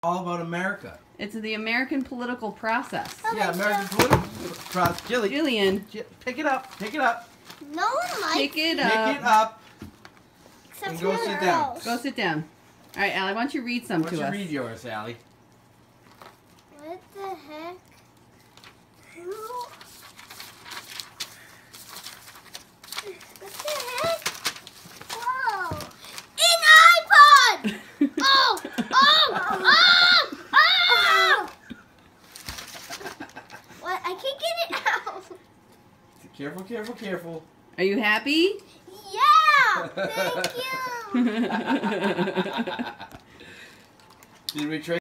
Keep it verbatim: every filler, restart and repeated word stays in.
All about America. It's the American political process. Oh, Yeah, American political process. Jilly, Jillian, pick it up. Pick it up. No one likes pick it Pick up. it up. Except and go for sit the down. girls. Go sit down. All right, Allie, why don't you read some Why to don't us? you read yours, Allie? What the heck? What the heck? Whoa! An iPod! Oh! Oh! Oh! Oh! What? I can't get it out. Careful, careful, careful. Are you happy? Yeah! Thank you! Did we trade?